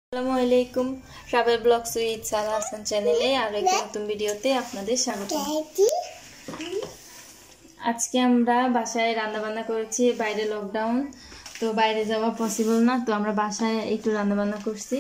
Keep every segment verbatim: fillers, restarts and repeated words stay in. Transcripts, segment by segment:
আসসালামুআলাইকুম travel blogs with Sara Hasan চ্যানেলে আর একটা নতুন ভিডিওতে আপনাদের স্বাগত। আজকে আমরা বাসায় রান্না বান্না করেছি, বাইরে লকডাউন তো বাইরে যাওয়া পসিবল না, তো আমরা বাসায় একটু রান্না বান্না করছি।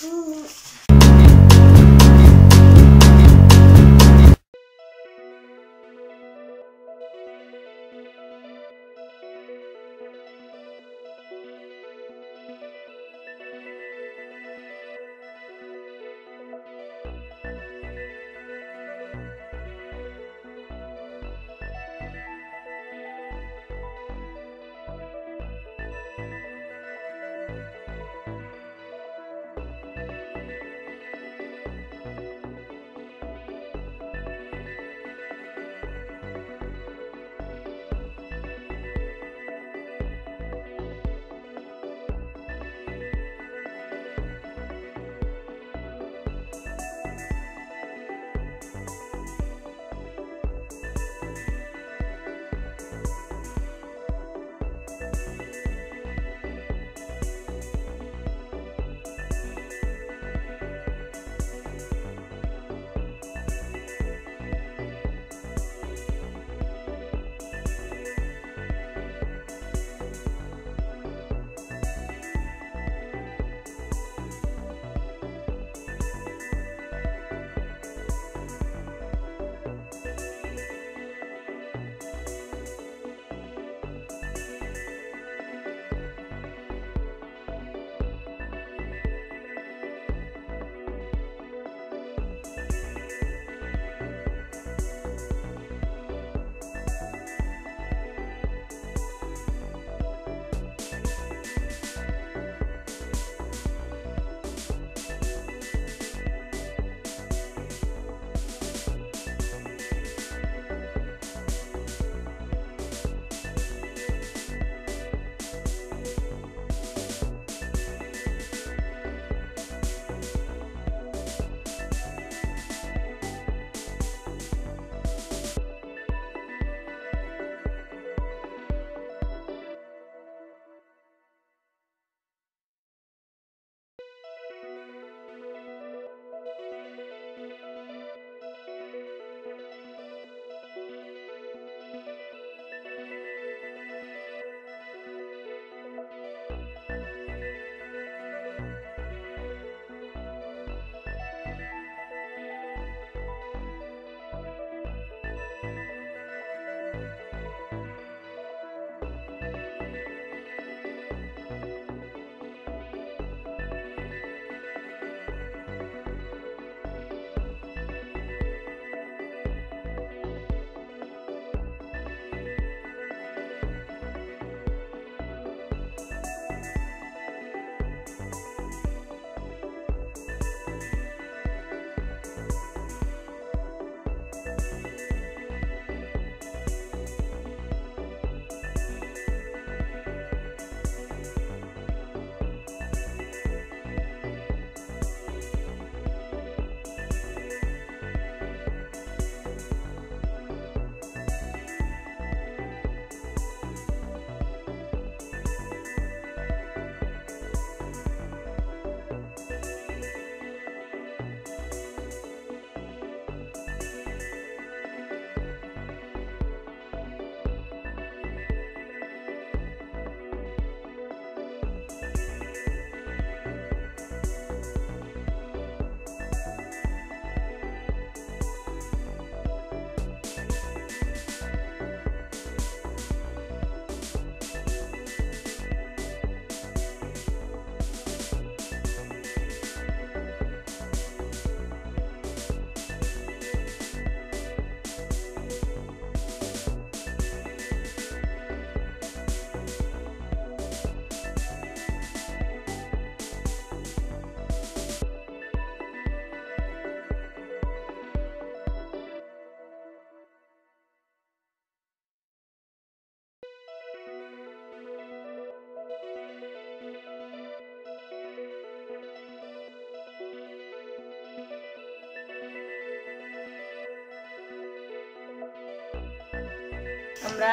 আমরা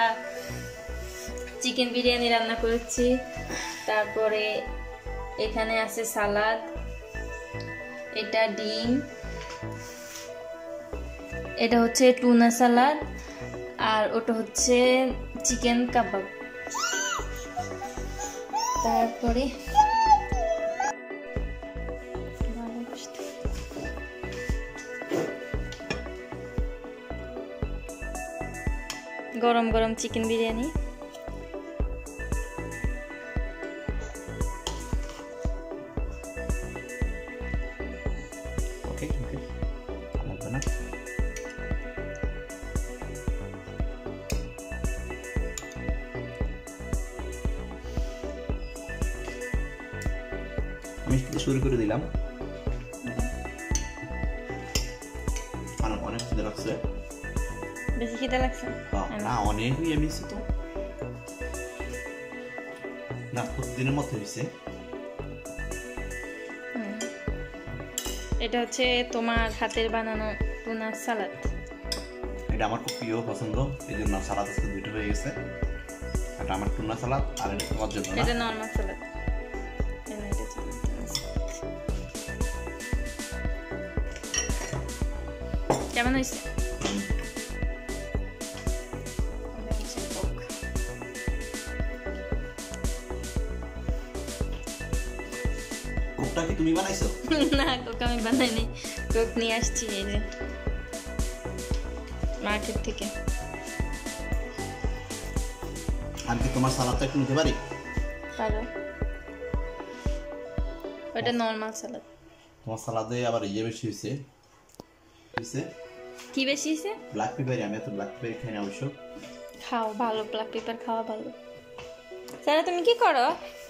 চিকেন বিরিয়ানি রান্না করেছি, তারপরে এখানে আছে সালাদ, এটা ডিম, এটা হচ্ছে টুনা সালাদ, আর ওটা হচ্ছে চিকেন কাবাব। তারপরে গরম গরম চিকেন বিরিয়ানি। আমি শুরু করে দিলাম। অনেক খিদে লাগছে। বেশি খিদে লাগছে না, অনেক হয়ে মিশে তো না, প্রতিদিনের মতো হয়েছে। এটা হচ্ছে তোমার হাতের বানানো টুনা সালাদ। এটা আমার খুব প্রিয় পছন্দ, এই জন্য সালাদ আজকে দুটো হয়ে গেছে। এটা আমার টুনা সালাদ, আর এটা তোমার জন্য। এটা নরমাল সালাদ। কেমন হয়েছে? কোকটা কি তুমি বানাইছো? না, কোক আমি বানাইনি, কোক নিয়ে আসছি এই যে মার্কেট থেকে। আমি কি তোমার সালাদটা একটু নিতে পারি? পারো। ওটা নরমাল সালাদ। তোমার সালাদে আবার ইয়ে বেশি হয়েছে। হয়েছে কি বেশি হয়েছে? Black pepper. আমি এত ব্ল্যাক পেপার খাই না অবশ্য। খাও, ভালো, ব্ল্যাক পেপার খাওয়া ভালো। সারা তুমি কি করো?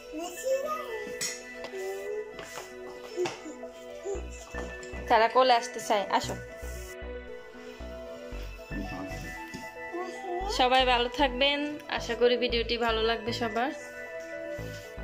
সারা কোলে আসতে চাই, আসো। সবাই ভালো থাকবেন, আশা করি ভিডিওটি ভালো লাগবে সবার।